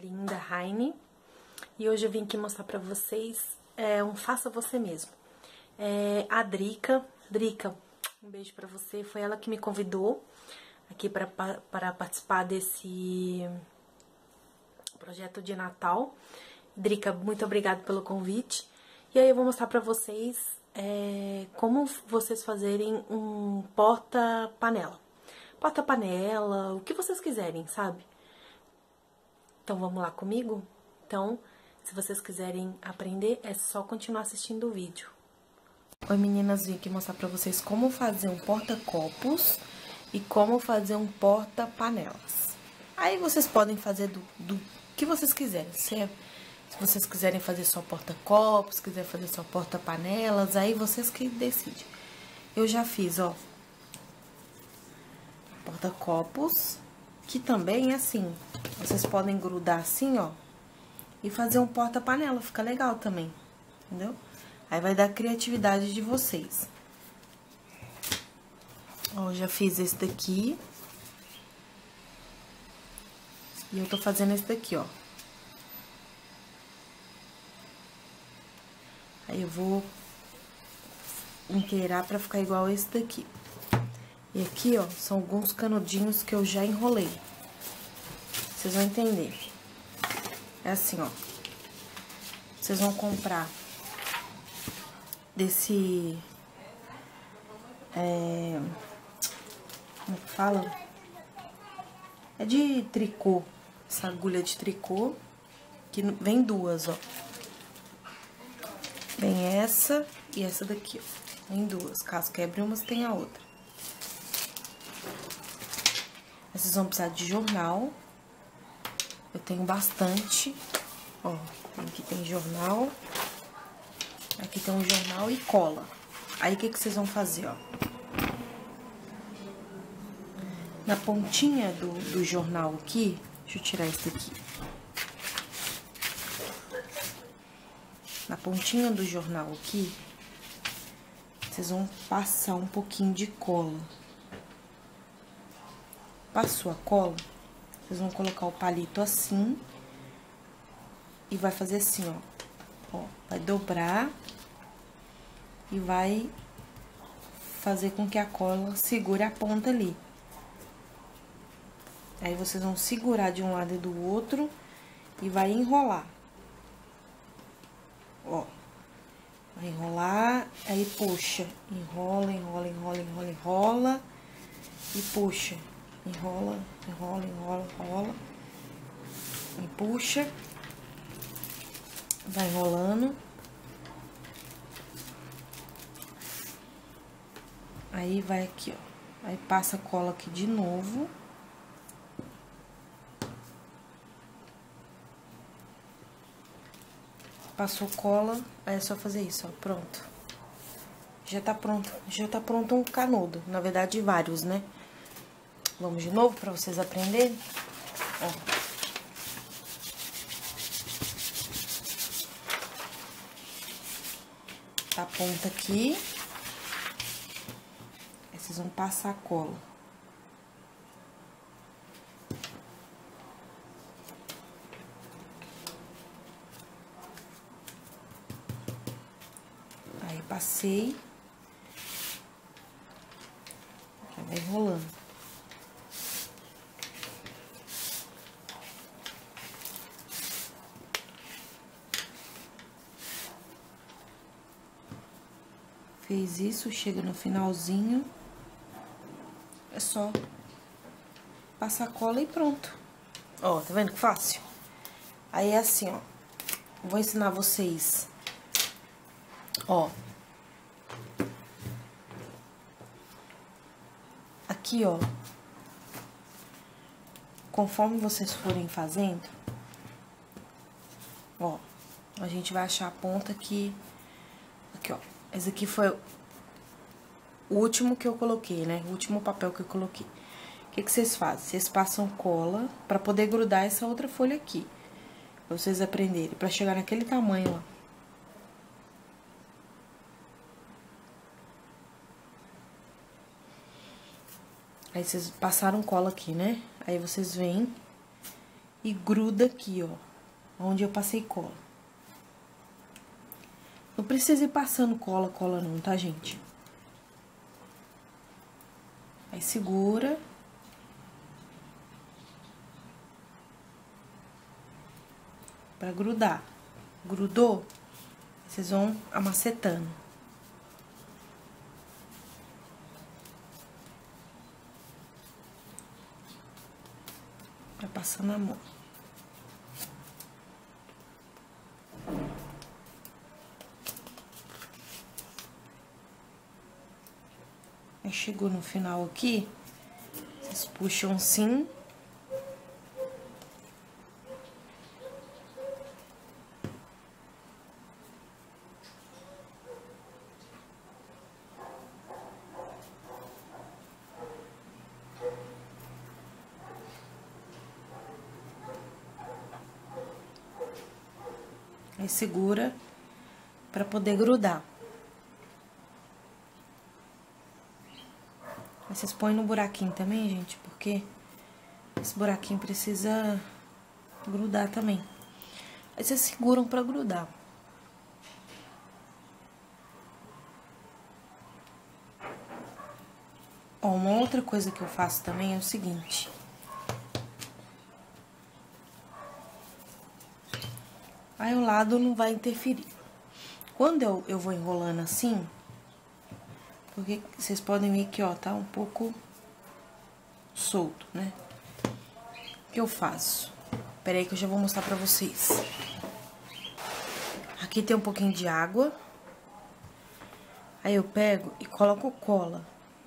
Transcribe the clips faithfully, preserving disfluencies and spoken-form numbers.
Linda Heine, e hoje eu vim aqui mostrar pra vocês é, um faça você mesmo. É, a Drica, Drica, um beijo pra você, foi ela que me convidou aqui pra, para participar desse projeto de Natal. Drica, muito obrigada pelo convite. E aí eu vou mostrar pra vocês é, como vocês fazerem um porta-panela. Porta-panela, o que vocês quiserem, sabe? Então, vamos lá comigo? Então, se vocês quiserem aprender, é só continuar assistindo o vídeo. Oi, meninas, vim aqui mostrar pra vocês como fazer um porta-copos e como fazer um porta-panelas. Aí, vocês podem fazer do, do que vocês quiserem, certo? Se vocês quiserem fazer só porta-copos, se quiserem fazer só porta-panelas, aí vocês que decidem. Eu já fiz, ó, porta-copos, que também é assim, vocês podem grudar assim, ó, e fazer um porta-panela, fica legal também, entendeu? Aí vai dar criatividade de vocês. Ó, já fiz esse daqui. E eu tô fazendo esse daqui, ó. Aí eu vou inteirar pra ficar igual esse daqui. E aqui, ó, são alguns canudinhos que eu já enrolei. Vocês vão entender. É assim, ó. Vocês vão comprar desse... É... Como que fala? É de tricô. Essa agulha de tricô. Que vem duas, ó. Vem essa e essa daqui, ó. Vem duas. Caso quebre uma, tem a outra. Vocês vão precisar de jornal. Eu tenho bastante. Ó, aqui tem jornal. Aqui tem um jornal e cola. Aí, o que que vocês vão fazer, ó? Na pontinha do, do jornal aqui... Deixa eu tirar esse daqui. Na pontinha do jornal aqui... Vocês vão passar um pouquinho de cola. Passou a cola, vocês vão colocar o palito assim e vai fazer assim, ó. Ó, vai dobrar e vai fazer com que a cola segure a ponta ali. Aí, vocês vão segurar de um lado e do outro e vai enrolar. Ó, vai enrolar, aí puxa, enrola, enrola, enrola, enrola, enrola e puxa. Enrola, enrola, enrola, enrola. E puxa. Vai enrolando. Aí, vai aqui, ó. Aí, passa a cola aqui de novo. Passou cola, aí é só fazer isso, ó. Pronto. Já tá pronto. Já tá pronto um canudo. Na verdade, vários, né? Vamos de novo pra vocês aprenderem. Ó. Tá a ponta aqui. Aí, vocês vão passar a cola. Aí, passei. Já vai enrolando. Fez isso, chega no finalzinho, é só passar cola e pronto. Ó, tá vendo que fácil? Aí, é assim, ó, vou ensinar vocês, ó. Aqui, ó, conforme vocês forem fazendo, ó, a gente vai achar a ponta aqui, aqui, ó. Esse aqui foi o último que eu coloquei, né? O último papel que eu coloquei. O que que vocês fazem? Vocês passam cola pra poder grudar essa outra folha aqui. Pra vocês aprenderem, pra chegar naquele tamanho lá. Aí, vocês passaram cola aqui, né? Aí, vocês vêm e gruda aqui, ó, onde eu passei cola. Não precisa ir passando cola, cola não, tá, gente? Aí segura. Pra grudar. Grudou, vocês vão amacetando. Vai passando a mão. Aí chegou no final aqui, vocês puxam assim. Aí segura pra poder grudar. Aí vocês põem no buraquinho também, gente, porque esse buraquinho precisa grudar também. Aí vocês seguram pra grudar. Ó, uma outra coisa que eu faço também é o seguinte. Aí o lado não vai interferir. Quando eu, eu vou enrolando assim, porque vocês podem ver que, ó, tá um pouco solto, né? O que eu faço? Pera aí que eu já vou mostrar pra vocês. Aqui tem um pouquinho de água. Aí eu pego e coloco cola.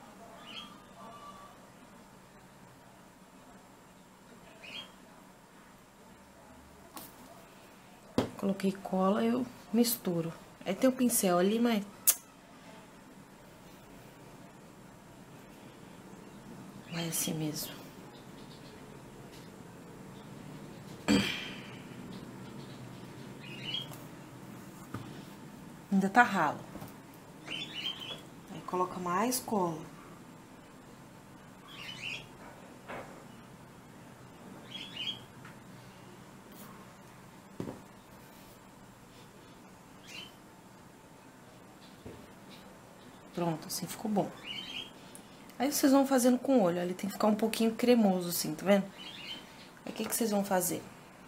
Coloquei cola, eu misturo. Aí tem o pincel ali, mas... vai assim mesmo. Ainda tá ralo. Aí coloca mais cola. Pronto, assim ficou bom. Aí vocês vão fazendo com o olho, ele tem que ficar um pouquinho cremoso assim, tá vendo? Aí o que que vocês vão fazer?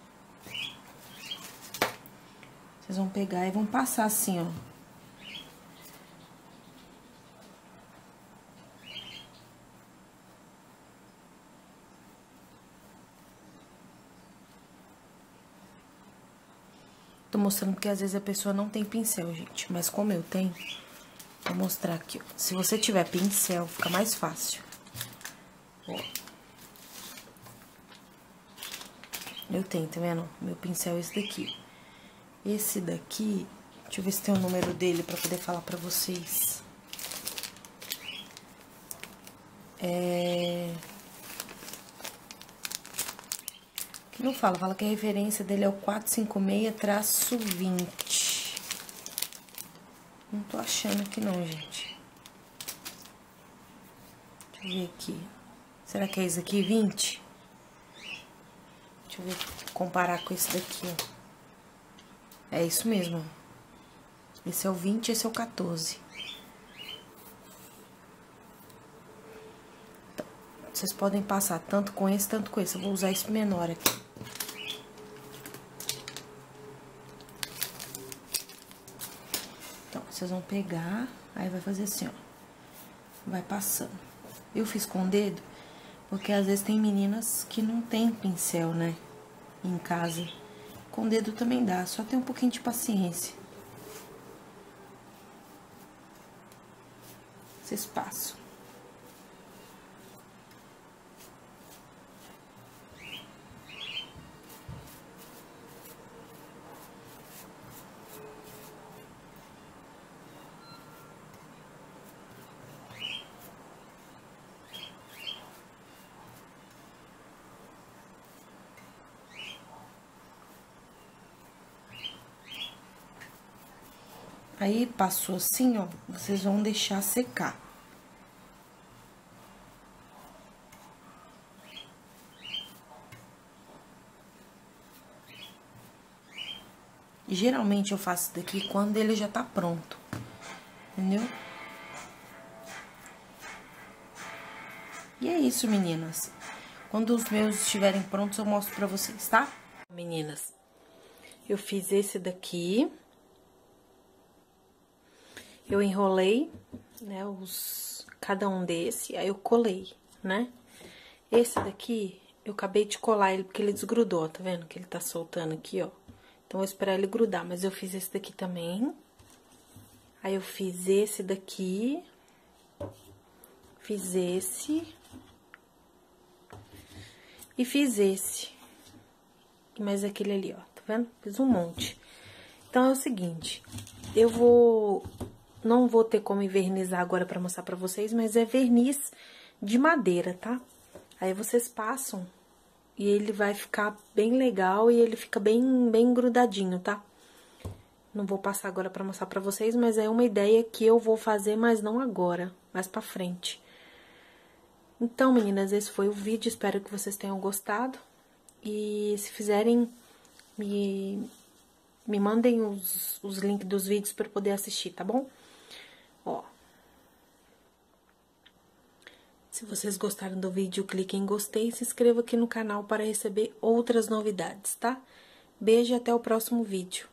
Vocês vão pegar e vão passar assim, ó. Tô mostrando porque às vezes a pessoa não tem pincel, gente. Mas como eu tenho, vou mostrar aqui, ó. Se você tiver pincel, fica mais fácil. Ó. Eu tenho, tá vendo? Meu pincel é esse daqui. Esse daqui, deixa eu ver se tem o número dele pra poder falar pra vocês. É... que não fala, fala que a referência dele é o quatrocentos e cinquenta e seis traço vinte. Não tô achando aqui não, gente. Deixa eu ver aqui. Será que é esse aqui, vinte? Deixa eu ver, comparar com esse daqui, ó. É isso mesmo. Esse é o vinte, esse é o quatorze. Então, vocês podem passar tanto com esse, tanto com esse. Eu vou usar esse menor aqui. Então, vocês vão pegar, aí vai fazer assim, ó. Vai passando. Eu fiz com o dedo, porque às vezes tem meninas que não tem pincel, né? Em casa. Com o dedo também dá, só tem um pouquinho de paciência. Vocês passam. Aí, passou assim, ó, vocês vão deixar secar. geralmente eu faço isso daqui quando ele já tá pronto, entendeu? E é isso, meninas. Quando os meus estiverem prontos, eu mostro pra vocês, tá? Meninas, eu fiz esse daqui. Eu enrolei, né, os, cada um desse, aí eu colei, né? Esse daqui, eu acabei de colar ele porque ele desgrudou, tá vendo? Que ele tá soltando aqui, ó. Então, eu vou esperar ele grudar, mas eu fiz esse daqui também. Aí, eu fiz esse daqui. Fiz esse. E fiz esse. E mais aquele ali, ó, tá vendo? Fiz um monte. Então, é o seguinte, eu vou... Não vou ter como envernizar agora pra mostrar pra vocês, mas é verniz de madeira, tá? Aí, vocês passam e ele vai ficar bem legal e ele fica bem, bem grudadinho, tá? Não vou passar agora pra mostrar pra vocês, mas é uma ideia que eu vou fazer, mas não agora, mais pra frente. Então, meninas, esse foi o vídeo, espero que vocês tenham gostado. E se fizerem, me, me mandem os, os links dos vídeos pra eu poder assistir, tá bom? Ó. Se vocês gostaram do vídeo, clique em gostei e se inscreva aqui no canal para receber outras novidades, tá? Beijo e até o próximo vídeo.